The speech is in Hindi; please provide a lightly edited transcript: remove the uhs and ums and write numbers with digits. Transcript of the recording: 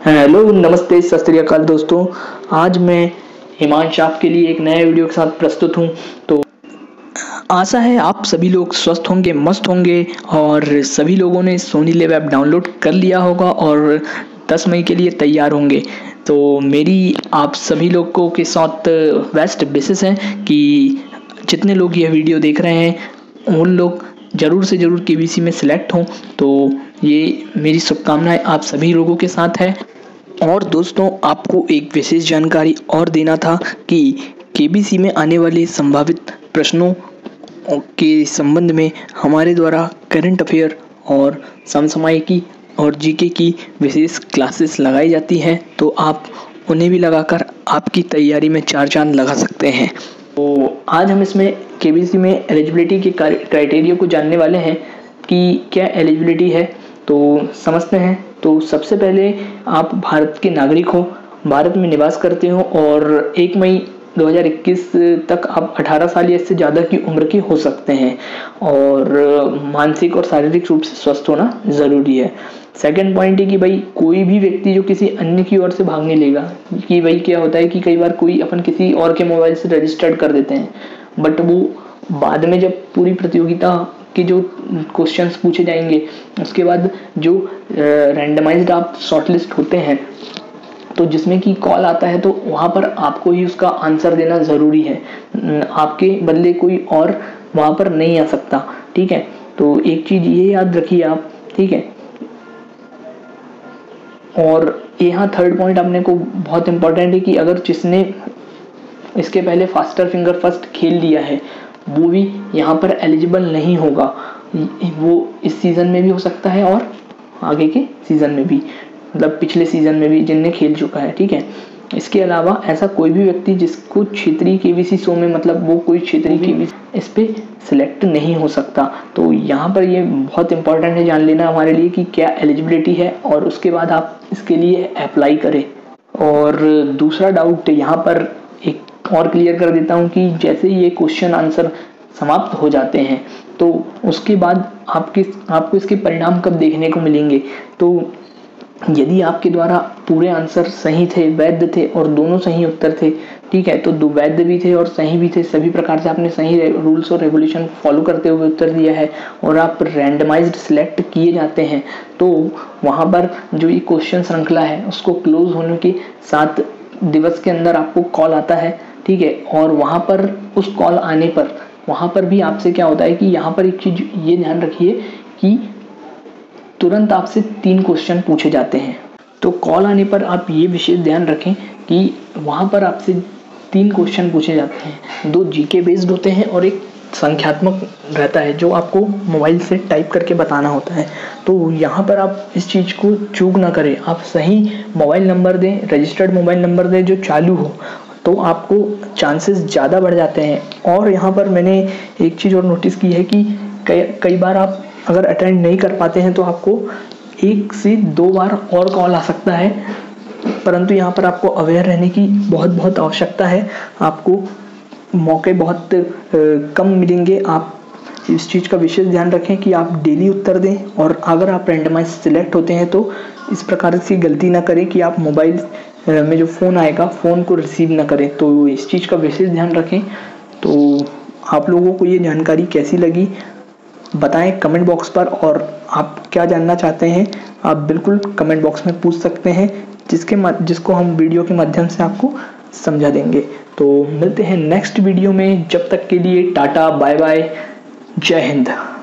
हेलो नमस्ते सत श्री अकाल दोस्तों। आज मैं हिमांश आपके लिए एक नए वीडियो के साथ प्रस्तुत हूँ। तो आशा है आप सभी लोग स्वस्थ होंगे, मस्त होंगे और सभी लोगों ने सोनी लिव ऐप डाउनलोड कर लिया होगा और 10 मई के लिए तैयार होंगे। तो मेरी आप सभी लोगों के साथ बेस्ट विशेस हैं कि जितने लोग यह वीडियो देख रहे हैं उन लोग ज़रूर से ज़रूर केबीसी में सिलेक्ट हों। तो ये मेरी शुभकामनाएं आप सभी लोगों के साथ है। और दोस्तों, आपको एक विशेष जानकारी और देना था कि केबीसी में आने वाले संभावित प्रश्नों के संबंध में हमारे द्वारा करंट अफेयर और समसामयिकी और जीके की विशेष क्लासेस लगाई जाती हैं। तो आप उन्हें भी लगाकर आपकी तैयारी में चार चांद लगा सकते हैं। तो आज हम इसमें केबीसी में एलिजिबिलिटी के क्राइटेरिया को जानने वाले हैं कि क्या एलिजिबिलिटी है। तो समझते हैं। तो सबसे पहले आप भारत के नागरिक हो, भारत में निवास करते हो और 1 मई 2021 तक आप 18 साल या इससे ज़्यादा की उम्र के हो सकते हैं और मानसिक और शारीरिक रूप से स्वस्थ होना ज़रूरी है। सेकंड पॉइंट है कि भाई कोई भी व्यक्ति जो किसी अन्य की ओर से भाग नहीं लेगा। कि भाई क्या होता है कि कई बार कोई अपन किसी और के मोबाइल से रजिस्टर्ड कर देते हैं, बट वो बाद में जब पूरी प्रतियोगिता के जो क्वेश्चंस पूछे जाएंगे उसके बाद जो रैंडमाइज्ड आप शॉर्टलिस्ट होते हैं तो जिसमें कि कॉल आता है तो वहाँ पर आपको ही उसका आंसर देना ज़रूरी है। आपके बदले कोई और वहाँ पर नहीं आ सकता। ठीक है, तो एक चीज़ ये याद रखिए आप। ठीक है, और यहाँ थर्ड पॉइंट अपने को बहुत इंपॉर्टेंट है कि अगर जिसने इसके पहले फास्टर फिंगर फर्स्ट खेल लिया है वो भी यहाँ पर एलिजिबल नहीं होगा। वो इस सीज़न में भी हो सकता है और आगे के सीज़न में भी, मतलब पिछले सीज़न में भी जिनने खेल चुका है। ठीक है, इसके अलावा ऐसा कोई भी व्यक्ति जिसको क्षेत्रीय केबीसी शो में, मतलब वो कोई क्षेत्रीय केबीसी इस पे सिलेक्ट नहीं हो सकता। तो यहाँ पर ये बहुत इंपॉर्टेंट है जान लेना हमारे लिए कि क्या एलिजिबिलिटी है और उसके बाद आप इसके लिए अप्लाई करें। और दूसरा डाउट यहाँ पर एक और क्लियर कर देता हूँ कि जैसे ये क्वेश्चन आंसर समाप्त हो जाते हैं तो उसके बाद आपको इसके परिणाम कब देखने को मिलेंगे। तो यदि आपके द्वारा पूरे आंसर सही थे, वैध थे और दोनों सही उत्तर थे, ठीक है, तो दो वैध भी थे और सही भी थे, सभी प्रकार से आपने सही रूल्स और रेगुलेशन फॉलो करते हुए उत्तर दिया है और आप रैंडमाइज्ड सिलेक्ट किए जाते हैं, तो वहाँ पर जो ये क्वेश्चन श्रृंखला है उसको क्लोज होने के 7 दिवस के अंदर आपको कॉल आता है। ठीक है, और वहाँ पर उस कॉल आने पर वहाँ पर भी आपसे क्या होता है कि यहाँ पर एक चीज़ ये ध्यान रखिए कि तुरंत आपसे 3 क्वेश्चन पूछे जाते हैं। तो कॉल आने पर आप ये विशेष ध्यान रखें कि वहाँ पर आपसे 3 क्वेश्चन पूछे जाते हैं। 2 जीके बेस्ड होते हैं और एक संख्यात्मक रहता है जो आपको मोबाइल से टाइप करके बताना होता है। तो यहाँ पर आप इस चीज़ को चूक ना करें, आप सही मोबाइल नंबर दें, रजिस्टर्ड मोबाइल नंबर दें जो चालू हो, तो आपको चांसेस ज़्यादा बढ़ जाते हैं। और यहाँ पर मैंने एक चीज़ और नोटिस की है कि कई बार आप अगर अटेंड नहीं कर पाते हैं तो आपको 1 से 2 बार और कॉल आ सकता है, परंतु यहाँ पर आपको अवेयर रहने की बहुत आवश्यकता है। आपको मौके बहुत कम मिलेंगे। आप इस चीज़ का विशेष ध्यान रखें कि आप डेली उत्तर दें और अगर आप रैंडमाइज सिलेक्ट होते हैं तो इस प्रकार से गलती ना करें कि आप मोबाइल में जो फ़ोन आएगा फ़ोन को रिसीव ना करें। तो इस चीज़ का विशेष ध्यान रखें। तो आप लोगों को ये जानकारी कैसी लगी बताएं कमेंट बॉक्स पर, और आप क्या जानना चाहते हैं आप बिल्कुल कमेंट बॉक्स में पूछ सकते हैं, जिसको हम वीडियो के माध्यम से आपको समझा देंगे। तो मिलते हैं नेक्स्ट वीडियो में, जब तक के लिए टाटा बाय बाय, जय हिंद।